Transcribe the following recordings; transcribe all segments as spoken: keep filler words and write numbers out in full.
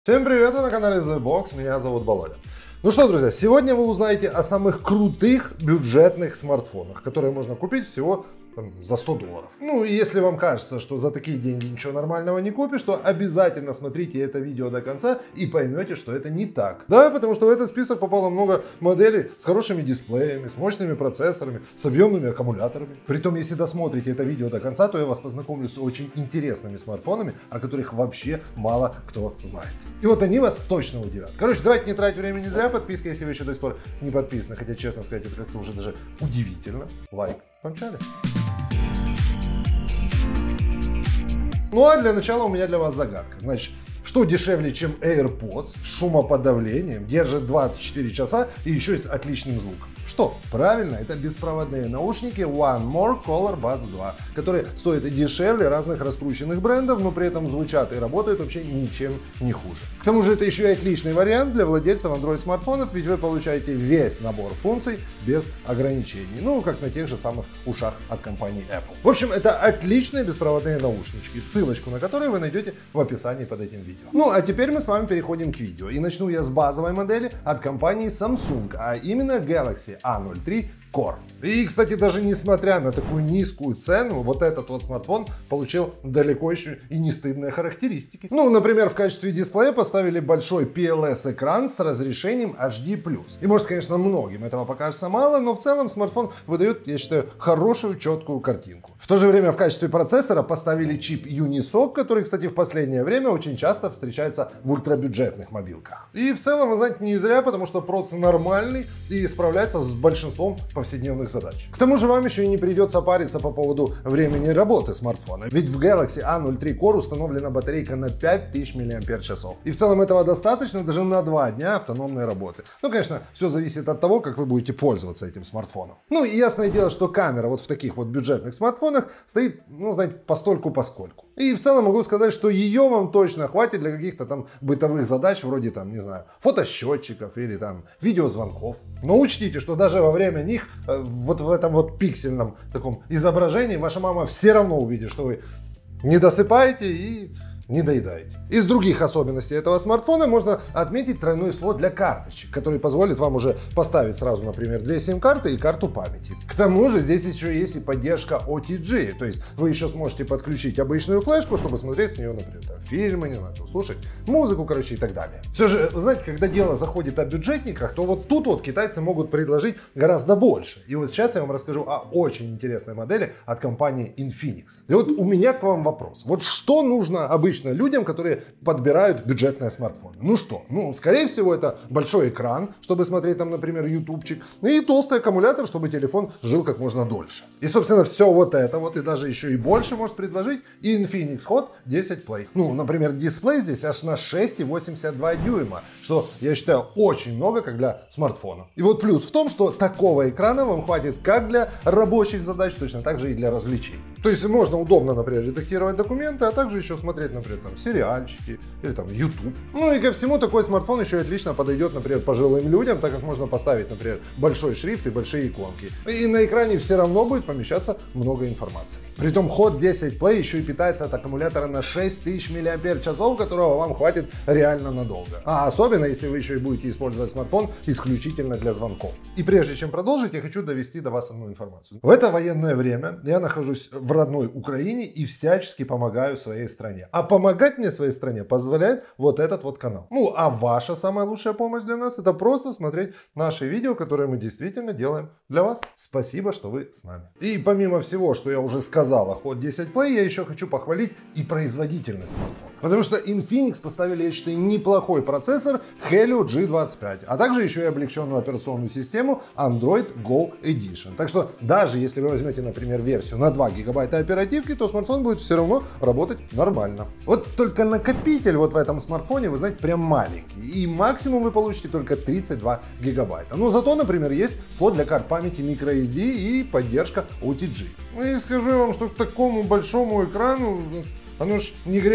Всем привет, вы на канале The Box, меня зовут Володя. Ну что, друзья, сегодня вы узнаете о самых крутых бюджетных смартфонах, которые можно купить всего там, за сто долларов. Ну и если вам кажется, что за такие деньги ничего нормального не купишь, то обязательно смотрите это видео до конца и поймете, что это не так. Да, потому что в этот список попало много моделей с хорошими дисплеями, с мощными процессорами, с объемными аккумуляторами. Притом, если досмотрите это видео до конца, то я вас познакомлю с очень интересными смартфонами, о которых вообще мало кто знает. И вот они вас точно удивят. Короче, давайте не тратить времени зря. Подписка, если вы еще до сих пор не подписаны, хотя, честно сказать, это как-то уже даже удивительно. Лайк. Помчали. Ну а для начала у меня для вас загадка. Значит, что дешевле, чем AirPods с шумоподавлением, держит двадцать четыре часа и еще и с отличным звуком? Что? Правильно, это беспроводные наушники One More Color Buds два, которые стоят дешевле разных раскрученных брендов, но при этом звучат и работают вообще ничем не хуже. К тому же это еще и отличный вариант для владельцев Android смартфонов, ведь вы получаете весь набор функций без ограничений, ну как на тех же самых ушах от компании Apple. В общем, это отличные беспроводные наушнички, ссылочку на которые вы найдете в описании под этим видео. Ну а теперь мы с вами переходим к видео, и начну я с базовой модели от компании Samsung, а именно Galaxy а ноль три Core. И, кстати, даже несмотря на такую низкую цену, вот этот вот смартфон получил далеко еще и не стыдные характеристики. Ну, например, в качестве дисплея поставили большой пи эл эс-экран с разрешением эйч ди плюс. И может, конечно, многим этого покажется мало, но в целом смартфон выдает, я считаю, хорошую, четкую картинку. В то же время в качестве процессора поставили чип Unisoc, который, кстати, в последнее время очень часто встречается в ультрабюджетных мобилках. И в целом, вы знаете, не зря, потому что процессор нормальный и справляется с большинством повседневных задач. К тому же вам еще и не придется париться по поводу времени работы смартфона, ведь в Galaxy а ноль три Core установлена батарейка на пять тысяч миллиампер-часов. И в целом этого достаточно даже на два дня автономной работы. Ну, конечно, все зависит от того, как вы будете пользоваться этим смартфоном. Ну и ясное дело, что камера вот в таких вот бюджетных смартфонах стоит, ну, знаете, постольку-поскольку. И в целом могу сказать, что ее вам точно хватит для каких-то там бытовых задач, вроде там, не знаю, фотосчетчиков или там видеозвонков. Но учтите, что даже во время них, вот в этом вот пиксельном таком изображении, ваша мама все равно увидит, что вы не досыпаете и не доедаете. Из других особенностей этого смартфона можно отметить тройной слот для карточек, который позволит вам уже поставить сразу, например, две сим-карты и карту памяти. К тому же здесь еще есть и поддержка о ти джи, то есть вы еще сможете подключить обычную флешку, чтобы смотреть с нее, например, там, фильмы, не знаю, слушать музыку, короче, и так далее. Все же, вы знаете, когда дело заходит о бюджетниках, то вот тут вот китайцы могут предложить гораздо больше. И вот сейчас я вам расскажу о очень интересной модели от компании Infinix. И вот у меня к вам вопрос. Вот что нужно обычно людям, которые подбирают бюджетные смартфоны? Ну что? Ну, скорее всего, это большой экран, чтобы смотреть там, например, ютубчик, и толстый аккумулятор, чтобы телефон жил как можно дольше. И, собственно, все вот это вот, и даже еще и больше может предложить и Infinix Hot десять Play. Ну, например, дисплей здесь аж на шесть и восемьдесят два дюйма, что, я считаю, очень много, как для смартфона. И вот плюс в том, что такого экрана вам хватит как для рабочих задач, точно так же и для развлечений. То есть можно удобно, например, редактировать документы, а также еще смотреть, например, там сериальчики или там YouTube. Ну и ко всему такой смартфон еще и отлично подойдет, например, пожилым людям, так как можно поставить, например, большой шрифт и большие иконки. И на экране все равно будет помещаться много информации. Притом Hot десять Play еще и питается от аккумулятора на шесть тысяч миллиампер-часов, которого вам хватит реально надолго. А особенно, если вы еще и будете использовать смартфон исключительно для звонков. И прежде чем продолжить, я хочу довести до вас одну информацию. В это военное время я нахожусь в родной Украине и всячески помогаю своей стране. А помогать мне своей стране позволяет вот этот вот канал. Ну, а ваша самая лучшая помощь для нас — это просто смотреть наши видео, которые мы действительно делаем для вас. Спасибо, что вы с нами. И помимо всего, что я уже сказал о Hot десять Play, я еще хочу похвалить и производительность смартфона. Потому что Infinix поставили, я считаю, неплохой процессор Helio джи двадцать пять, а также еще и облегченную операционную систему Android Go Edition. Так что даже если вы возьмете, например, версию на два гигабайта оперативки, то смартфон будет все равно работать нормально. Вот только накопитель вот в этом смартфоне, вы знаете, прям маленький. И максимум вы получите только тридцать два гигабайта. Но зато, например, есть слот для карт памяти microSD и поддержка о ти джи. Ну и скажу вам, что к такому большому экрану, оно ж не грех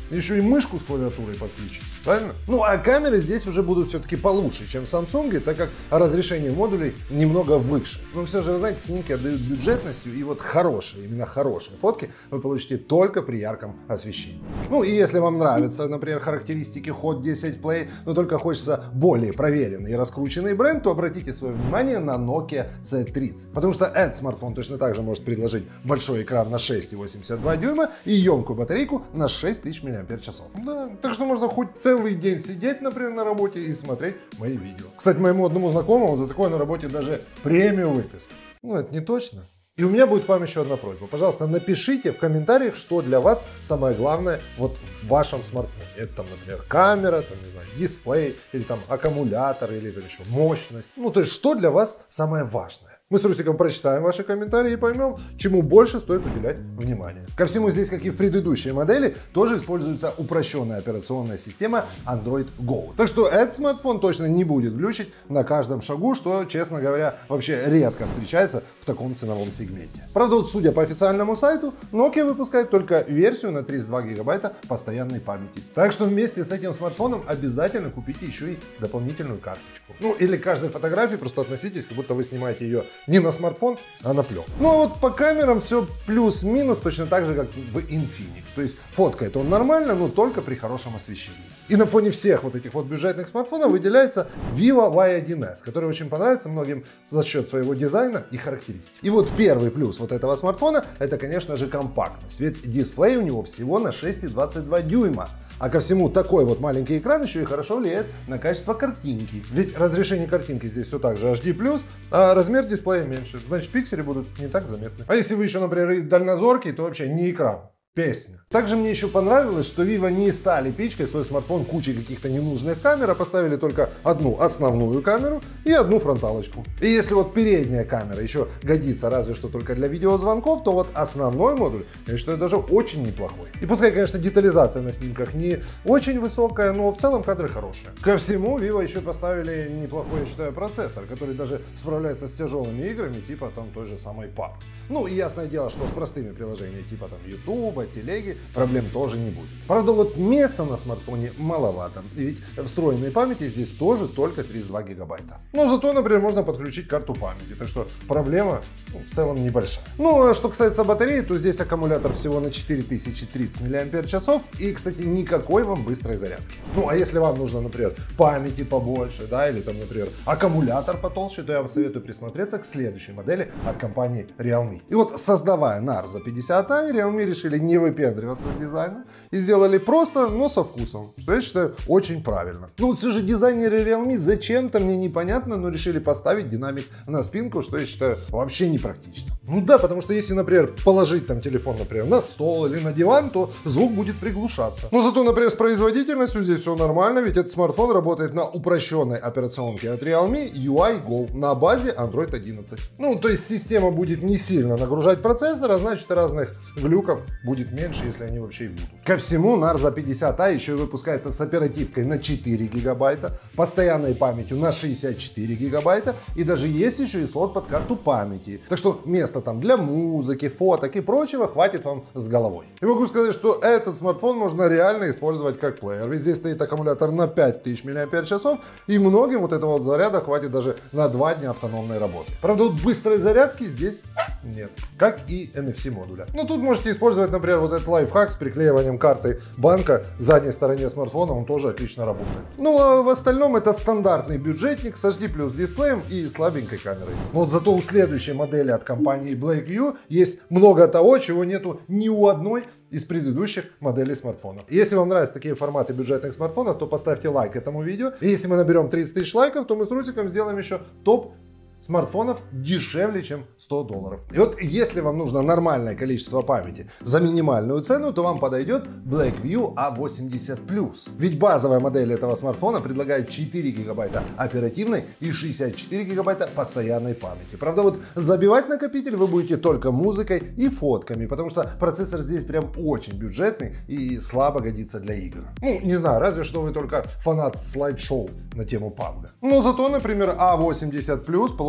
еще и мышку с клавиатурой подключить, правильно? Ну а камеры здесь уже будут все-таки получше, чем в Samsung, так как разрешение модулей немного выше. Но все же, вы знаете, снимки отдают бюджетностью, и вот хорошие, именно хорошие фотки вы получите только при ярком освещении. Ну и если вам нравятся, например, характеристики Hot десять Play, но только хочется более проверенный и раскрученный бренд, то обратите свое внимание на Nokia си тридцать. Потому что этот смартфон точно так же может предложить большой экран на шесть и восемьдесят два дюйма и емкую батарейку на шесть тысяч миллиампер часов. Да, так что можно хоть целый день сидеть, например, на работе и смотреть мои видео. Кстати, моему одному знакомому за такое на работе даже премию выписали. Ну, это не точно. И у меня будет к вам еще одна просьба. Пожалуйста, напишите в комментариях, что для вас самое главное вот в вашем смартфоне. Это там, например, камера, там, не знаю, дисплей, или там аккумулятор, или еще мощность. Ну, то есть, что для вас самое важное. Мы с Рустиком прочитаем ваши комментарии и поймем, чему больше стоит уделять внимание. Ко всему здесь, как и в предыдущей модели, тоже используется упрощенная операционная система Android Go. Так что этот смартфон точно не будет глючить на каждом шагу, что, честно говоря, вообще редко встречается в таком ценовом сегменте. Правда, вот судя по официальному сайту, Nokia выпускает только версию на тридцать два гигабайта постоянной памяти. Так что вместе с этим смартфоном обязательно купите еще и дополнительную карточку. Ну или к каждой фотографии просто относитесь, как будто вы снимаете ее не на смартфон, а на пленку. Ну а вот по камерам все плюс-минус точно так же, как в Infinix. То есть фоткает он нормально, но только при хорошем освещении. И на фоне всех вот этих вот бюджетных смартфонов выделяется Vivo вай один эс, который очень понравится многим за счет своего дизайна и характеристик. И вот первый плюс вот этого смартфона — это, конечно же, компактность. Ведь дисплей у него всего на шесть и двадцать два дюйма. А ко всему такой вот маленький экран еще и хорошо влияет на качество картинки. Ведь разрешение картинки здесь все так же эйч ди плюс, а размер дисплея меньше. Значит, пиксели будут не так заметны. А если вы еще, например, дальнозоркий, то вообще не экран. Песня. Также мне еще понравилось, что Vivo не стали пичкать свой смартфон кучей каких-то ненужных камер, а поставили только одну основную камеру и одну фронталочку. И если вот передняя камера еще годится разве что только для видеозвонков, то вот основной модуль, я считаю, даже очень неплохой. И пускай, конечно, детализация на снимках не очень высокая, но в целом кадры хорошие. Ко всему, Vivo еще поставили неплохой, я считаю, процессор, который даже справляется с тяжелыми играми, типа там той же самой пабг. Ну и ясное дело, что с простыми приложениями типа там YouTube, телеги проблем тоже не будет. Правда, вот места на смартфоне маловато, ведь встроенной памяти здесь тоже только тридцать два гигабайта. Но зато, например, можно подключить карту памяти, так что проблема, ну, в целом небольшая. Ну а что касается батареи, то здесь аккумулятор всего на четыре тысячи тридцать миллиампер часов и, кстати, никакой вам быстрой зарядки. Ну а если вам нужно, например, памяти побольше, да, или там, например, аккумулятор потолще, то я вам советую присмотреться к следующей модели от компании Realme. И вот, создавая Narza пятьдесят ай, Realme решили не выпендриваться с дизайном и сделали просто, но со вкусом, что я считаю очень правильно. Ну вот все же дизайнеры Realme зачем-то мне непонятно, но решили поставить динамик на спинку, что я считаю вообще непрактично. Ну да, потому что если, например, положить там телефон, например, на стол или на диван, то звук будет приглушаться. Но зато, например, с производительностью здесь все нормально, ведь этот смартфон работает на упрощенной операционке от Realme ю ай Go на базе Android одиннадцать. Ну, то есть система будет не сильно нагружать процессор, а значит разных глюков будет меньше, если они вообще и будут. Ко всему, Narza пятьдесят ай еще и выпускается с оперативкой на четыре гигабайта, постоянной памятью на шестьдесят четыре гигабайта и даже есть еще и слот под карту памяти. Так что места там для музыки, фоток и прочего хватит вам с головой. И могу сказать, что этот смартфон можно реально использовать как плеер, ведь здесь стоит аккумулятор на пять тысяч миллиампер часов и многим вот этого вот заряда хватит даже на два дня автономной работы. Правда, вот быстрой зарядки здесь нет, как и эн эф си модуля. Но тут можете использовать, например, вот этот лайфхак с приклеиванием карты банка к задней стороне смартфона, он тоже отлично работает. Ну а в остальном это стандартный бюджетник с эйч ди плюс дисплеем и слабенькой камерой. Но вот зато у следующей модели от компании Blackview есть много того, чего нету ни у одной из предыдущих моделей смартфонов. Если вам нравятся такие форматы бюджетных смартфонов, то поставьте лайк этому видео. И если мы наберем тридцать тысяч лайков, то мы с Русиком сделаем еще топ смартфонов дешевле, чем сто долларов. И вот если вам нужно нормальное количество памяти за минимальную цену, то вам подойдет Blackview а восемьдесят плюс. Ведь базовая модель этого смартфона предлагает четыре гигабайта оперативной и шестьдесят четыре гигабайта постоянной памяти. Правда, вот забивать накопитель вы будете только музыкой и фотками, потому что процессор здесь прям очень бюджетный и слабо годится для игр. Ну, не знаю, разве что вы только фанат слайд-шоу на тему пабг. Но зато, например, а восемьдесят плюс получается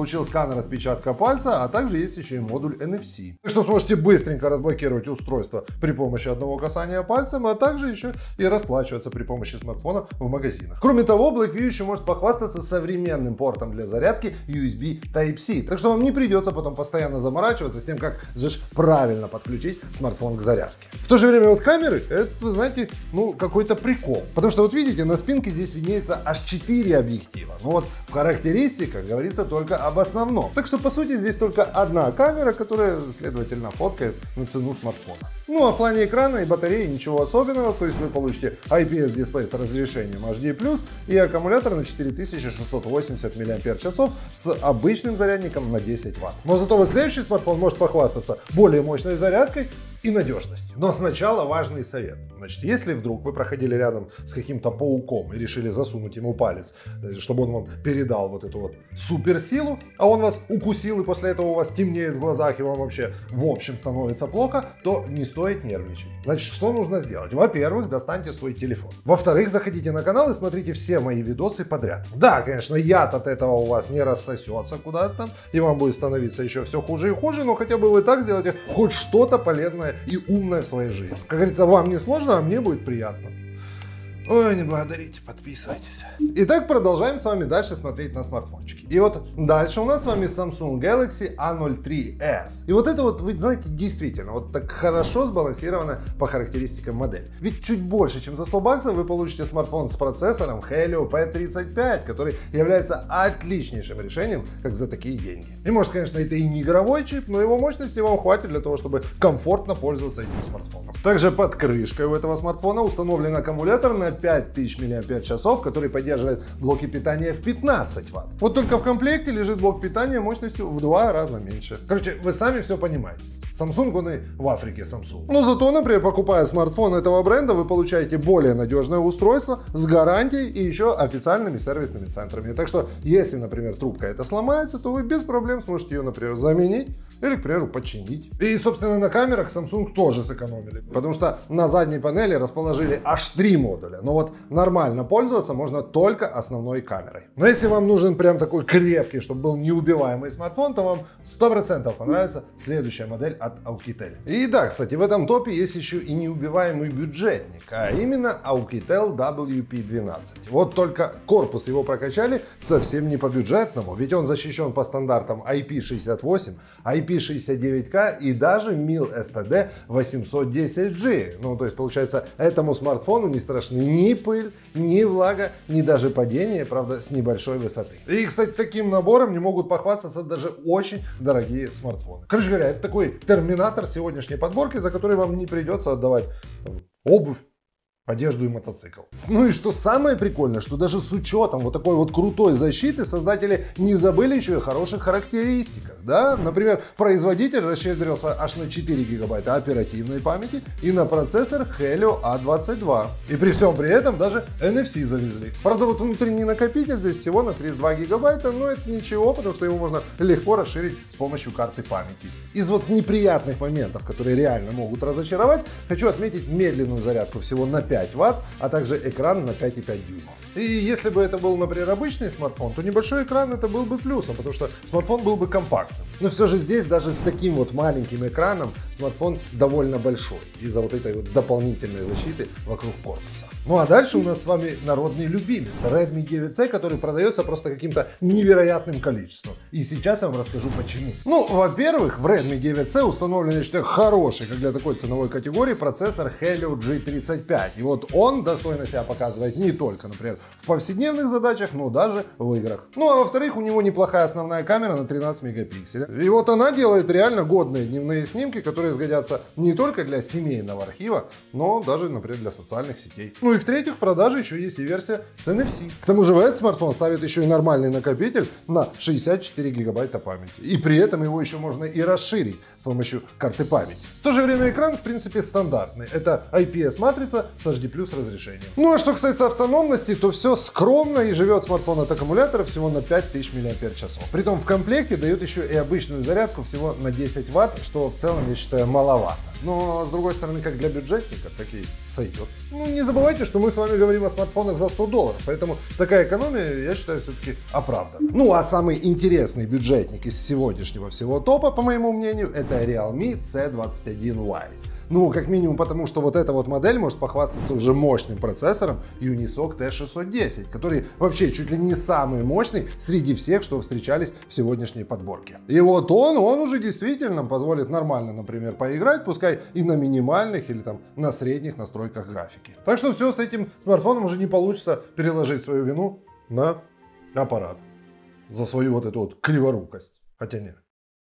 получил сканер отпечатка пальца, а также есть еще и модуль эн эф си. Так что сможете быстренько разблокировать устройство при помощи одного касания пальцем, а также еще и расплачиваться при помощи смартфона в магазинах. Кроме того, Blackview еще может похвастаться современным портом для зарядки ю эс би Type-C, так что вам не придется потом постоянно заморачиваться с тем, как же правильно подключить смартфон к зарядке. В то же время вот камеры, это, вы знаете, ну какой-то прикол. Потому что вот видите, на спинке здесь виднеется аж четыре объектива. Но вот в характеристиках говорится только об основном. Так что по сути здесь только одна камера, которая, следовательно, фоткает на цену смартфона. Ну а в плане экрана и батареи ничего особенного, то есть вы получите ай пи эс дисплей с разрешением эйч ди плюс и аккумулятор на четыре тысячи шестьсот восемьдесят мАч с обычным зарядником на десять ватт. Но зато вот следующий смартфон может похвастаться более мощной зарядкой и надежностью. Но сначала важный совет. Значит, если вдруг вы проходили рядом с каким-то пауком и решили засунуть ему палец, чтобы он вам передал вот эту вот суперсилу, а он вас укусил и после этого у вас темнеет в глазах и вам вообще в общем становится плохо, то не стоит нервничать. Значит, что нужно сделать? Во-первых, достаньте свой телефон. Во-вторых, заходите на канал и смотрите все мои видосы подряд. Да, конечно, яд от этого у вас не рассосется куда-то там, и вам будет становиться еще все хуже и хуже, но хотя бы вы так сделаете хоть что-то полезное и умное в своей жизни. Как говорится, вам не сложно, а мне будет приятно. Ой, не благодарите, подписывайтесь. Итак, продолжаем с вами дальше смотреть на смартфончики. И вот дальше у нас с вами Samsung Galaxy а ноль три эс. И вот это вот, вы знаете, действительно, вот так хорошо сбалансировано по характеристикам модель. Ведь чуть больше, чем за сто баксов, вы получите смартфон с процессором Helio пи тридцать пять, который является отличнейшим решением, как за такие деньги. И может, конечно, это и не игровой чип, но его мощности вам хватит для того, чтобы комфортно пользоваться этим смартфоном. Также под крышкой у этого смартфона установлен аккумулятор на пять тысяч мАч, который поддерживает блоки питания в пятнадцать ватт. Вот только в комплекте лежит блок питания мощностью в два раза меньше. Короче, вы сами все понимаете. Samsung, он и в Африке Samsung. Но зато, например, покупая смартфон этого бренда, вы получаете более надежное устройство с гарантией и еще официальными сервисными центрами. Так что, если, например, трубка эта сломается, то вы без проблем сможете ее, например, заменить или, к примеру, починить. И, собственно, на камерах Samsung тоже сэкономили, потому что на задней панели расположили аж три модуля. Но вот нормально пользоваться можно только основной камерой. Но если вам нужен прям такой крепкий, чтобы был неубиваемый смартфон, то вам сто процентов понравится следующая модель от Oukitel. И да, кстати, в этом топе есть еще и неубиваемый бюджетник, а именно Oukitel дабл ю пи двенадцать. Вот только корпус его прокачали совсем не по-бюджетному, ведь он защищен по стандартам ай пи шестьдесят восемь, ай пи шестьдесят девять ка и даже мил эс ти ди восемьсот десять джи. Ну, то есть, получается, этому смартфону не страшны ни пыль, ни влага, ни даже падение, правда, с небольшой высоты. И, кстати, таким набором не могут похвастаться даже очень дорогие смартфоны. Короче говоря, это такой терминатор сегодняшней подборки, за который вам не придется отдавать там обувь, одежду и мотоцикл. Ну и что самое прикольное, что даже с учетом вот такой вот крутой защиты создатели не забыли еще и о хороших характеристиках, да? Например, производитель расщедрился аж на четыре гигабайта оперативной памяти и на процессор Helio а двадцать два. И при всем при этом даже эн эф си завезли. Правда, вот внутренний накопитель здесь всего на тридцать два гигабайта, но это ничего, потому что его можно легко расширить с помощью карты памяти. Из вот неприятных моментов, которые реально могут разочаровать, хочу отметить медленную зарядку всего на пять ватт, а также экран на пять и пять дюймов. И если бы это был, например, обычный смартфон, то небольшой экран это был бы плюсом, потому что смартфон был бы компактным. Но все же здесь даже с таким вот маленьким экраном смартфон довольно большой из-за вот этой вот дополнительной защиты вокруг корпуса. Ну а дальше у нас с вами народный любимец Redmi девять си, который продается просто каким-то невероятным количеством. И сейчас я вам расскажу почему. Ну, во-первых, в Redmi девять си установлен, я считаю, хороший, как для такой ценовой категории, процессор Helio джи тридцать пять. И вот он достойно себя показывает не только, например, в повседневных задачах, но даже в играх. Ну а во-вторых, у него неплохая основная камера на тринадцать мегапикселей. И вот она делает реально годные дневные снимки, которые сгодятся не только для семейного архива, но даже, например, для социальных сетей. Ну и в-третьих, в продаже еще есть и версия с эн эф си. К тому же в этот смартфон ставит еще и нормальный накопитель на шестьдесят четыре гигабайта памяти. И при этом его еще можно и расширить с помощью карты памяти. В то же время экран, в принципе, стандартный. Это ай пи эс матрица со эйч ди плюс разрешением. Ну а что касается автономности, то все скромно, и живет смартфон от аккумулятора всего на пять тысяч миллиампер-часов. Притом в комплекте дает еще и обычную зарядку всего на десять ватт, что в целом я считаю маловато. Но, с другой стороны, как для бюджетника, так и сойдет. Ну, не забывайте, что мы с вами говорим о смартфонах за сто долларов, поэтому такая экономия, я считаю, все-таки оправдана. Ну, а самый интересный бюджетник из сегодняшнего всего топа, по моему мнению, это Realme си двадцать один уай. Ну, как минимум потому, что вот эта вот модель может похвастаться уже мощным процессором Unisoc ти шестьсот десять, который вообще чуть ли не самый мощный среди всех, что встречались в сегодняшней подборке. И вот он, он уже действительно позволит нормально, например, поиграть, пускай и на минимальных или там на средних настройках графики. Так что все, с этим смартфоном уже не получится переложить свою вину на аппарат за свою вот эту вот криворукость. Хотя нет,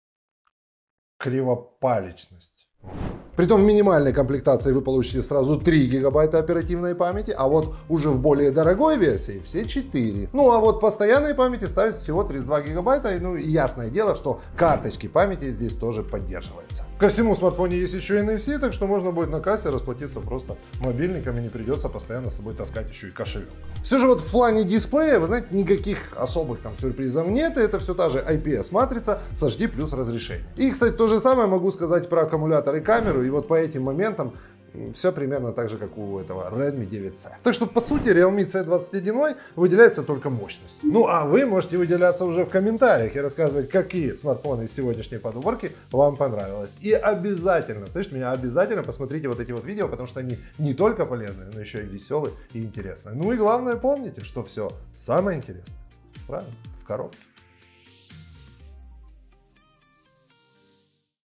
кривопалечность. Притом в минимальной комплектации вы получите сразу три гигабайта оперативной памяти, а вот уже в более дорогой версии все четыре. Ну а вот постоянной памяти ставится всего тридцать два гигабайта, и ну ясное дело, что карточки памяти здесь тоже поддерживаются. Ко всему в смартфоне есть еще эн эф си, так что можно будет на кассе расплатиться просто мобильником и не придется постоянно с собой таскать еще и кошелек. Все же вот в плане дисплея, вы знаете, никаких особых там сюрпризов нет, и это все та же ай пи эс матрица с эйч ди плюс разрешением. И, кстати, то же самое могу сказать про аккумулятор и камеру, и вот по этим моментам все примерно так же, как у этого Redmi девять си. Так что, по сути, Realme си двадцать один уай выделяется только мощностью. Ну, а вы можете выделяться уже в комментариях и рассказывать, какие смартфоны из сегодняшней подборки вам понравилось. И обязательно, слышите меня, обязательно посмотрите вот эти вот видео, потому что они не только полезные, но еще и веселые и интересные. Ну и главное, помните, что все самое интересное, правильно, в коробке.